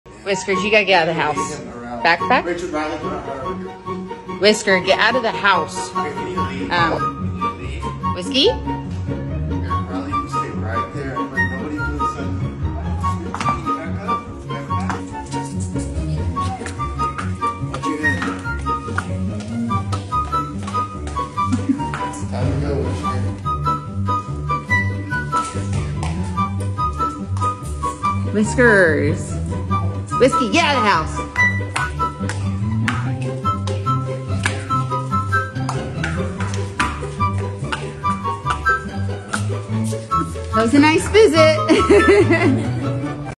Whiskers, you gotta get out of the house. Backpack? Whisker, get out of the house. Whiskey? Whiskers. Whiskey, get out of the house. That was a nice visit.